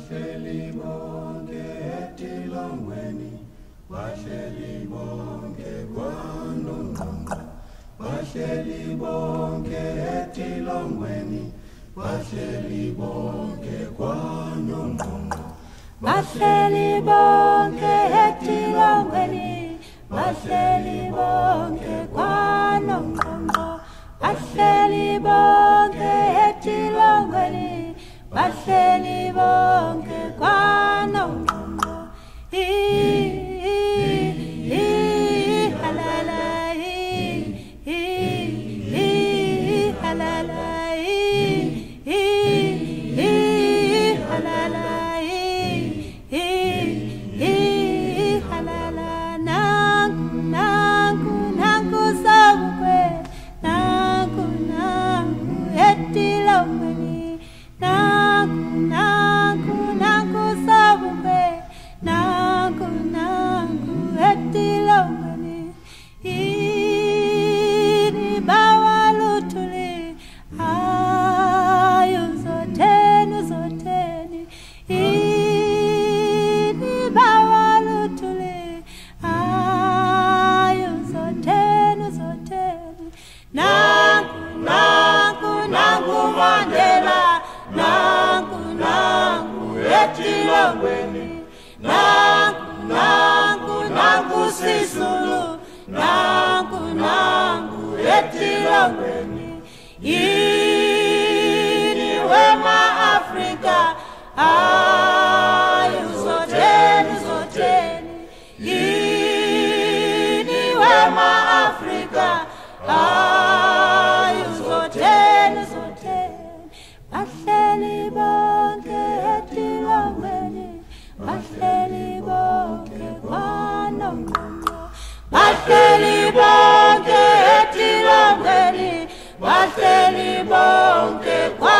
bahleli bonke etilongweni, bahleli bonke kwaNongqongqo, bahleli bonke etilongweni, bahleli bonke kwaNongqongqo, bahleli bonke etilongweni, bahleli bonke kwaNongqongqo, bahleli bonke etilongweni, bahleli bonke kwaNongqongqo. Halala, halala, halala, nangu sabukwe, nangu etilongweni, nangu sabukwe, nangu etilongweni. Ini bawalutuli, ayu zoteni, ini bawalutuli, ayu zoteni. Nangu Mandela, nangu etilongweni, nangu Sisulu, nangu etilongweni. Ini wema Afrika, ayu zoteni. Ini wema Afrika, ayu zoteni. Bahleli bonke etilongweni, bahleli bonke kwaNongqongqo, bahleli bonke etilongweni, bahleli bonke kwaNongqongqo.